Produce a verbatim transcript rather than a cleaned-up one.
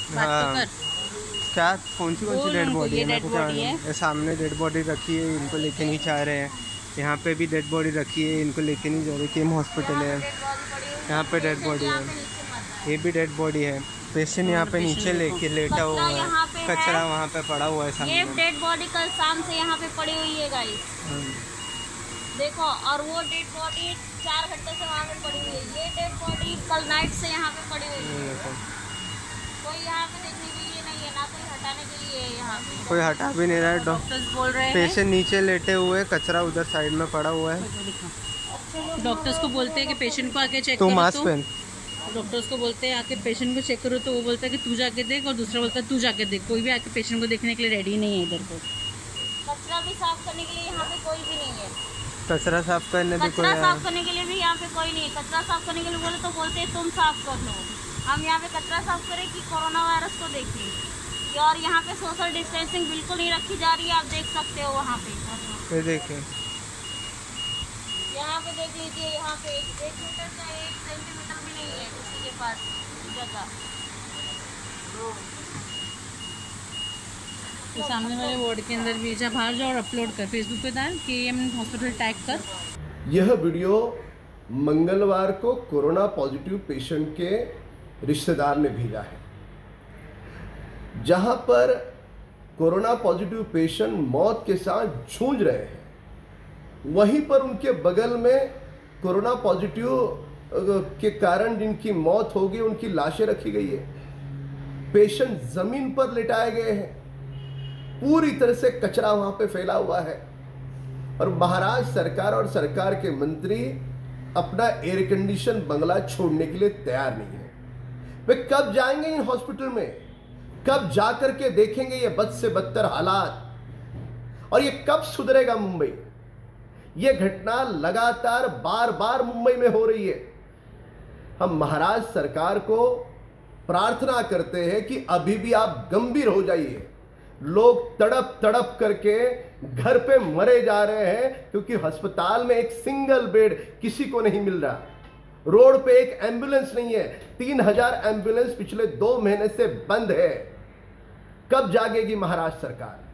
बात तो हाँ। कर। क्या कौन सी कौन सी बोल डेड उनको, बॉडी ये है? मेरे डेड को क्या बॉडी है। मालूम। ये सामने डेड बॉडी रखी है, इनको लेके नहीं जा रहे हैं। यहाँ पे भी डेड बॉडी रखी है, इनको लेके नहीं जा रहे। केम हॉस्पिटल है, यहाँ पे डेड बॉडी है, ये भी डेड बॉडी है। पेशेंट यहाँ पे पेशेंट नीचे देखो, लेके लेटा हुआ है, यहाँ पे है। कचरा वहाँ पे पड़ा हुआ है ये सामने। डेड बॉडी कल शाम से यहाँ पे पड़ी हुई है गाइस, देखो। और वो डेड बॉडी चार घंटे से वहाँ पे पड़ी हुई है। ये डेड बॉडी कल नाइट से यहाँ पे पड़ी हुई है। कोई यहाँ पे देखने के लिए नहीं है, ना कोई हटाने के लिए है यहाँ पे। कोई हटा भी नहीं रहा है। डॉक्टर्स बोल रहे हैं पेशेंट नीचे लेटे हुए, कचरा उधर साइड में पड़ा हुआ है। डॉक्टर्स को बोलते हैं कि पेशेंट को आके चेक तू करो। मास्क तो पहन। डॉक्टर्स को बोलते हैं आके पेशेंट को चेक करो, तो वो बोलता है कि तू जाके देख, और दूसरा बोलता है तू जाके देख। कोई भी आके पेशेंट को देखने के लिए रेडी नहीं है इधर को। कचरा भी साफ करने के लिए यहाँ पे कोई भी नहीं है। कचरा साफ करने भी कोई कचरा आया? साफ करने के लिए भी यहाँ पे कोई नहीं है। कचरा साफ करने के लिए बोले तो बोलते हैं तुम साफ कर लो। हम यहाँ पे कचरा साफ करें कि कोरोना वायरस को देखें। और यहाँ पे सोशल डिस्टेंसिंग बिल्कुल नहीं रखी जा रही है, आप देख सकते हो वहाँ पे। ये देखिए, यहाँ पे देख लीजिए, यहाँ पे एक एक मीटर का एक सेंटीमीटर भी नहीं है किसी के पास जगह। तो सामने वाले वार्ड के अंदर भी जा, बाहर जाओ और अपलोड कर फेसबुक पे डाल के एम हॉस्पिटल टैग कर। यह वीडियो मंगलवार को कोरोना पॉजिटिव पेशेंट के रिश्तेदार ने भेजा है, जहां पर कोरोना पॉजिटिव पेशेंट मौत के साथ जूझ रहे हैं। वहीं पर उनके बगल में कोरोना पॉजिटिव के कारण जिनकी मौत हो गई, उनकी लाशें रखी गई है। पेशेंट जमीन पर लिटाए गए हैं, पूरी तरह से कचरा वहां पे फैला हुआ है। और महाराष्ट्र सरकार और सरकार के मंत्री अपना एयर कंडीशन बंगला छोड़ने के लिए तैयार नहीं है। वे कब जाएंगे इन हॉस्पिटल में? कब जाकर के देखेंगे ये बद से बदतर हालात? और ये कब सुधरेगा मुंबई? ये घटना लगातार बार बार मुंबई में हो रही है। हम महाराष्ट्र सरकार को प्रार्थना करते हैं कि अभी भी आप गंभीर हो जाइए। लोग तड़प तड़प करके घर पे मरे जा रहे हैं, क्योंकि अस्पताल में एक सिंगल बेड किसी को नहीं मिल रहा। रोड पे एक एम्बुलेंस नहीं है। तीन हजार एम्बुलेंस पिछले दो महीने से बंद है। कब जागेगी महाराष्ट्र सरकार?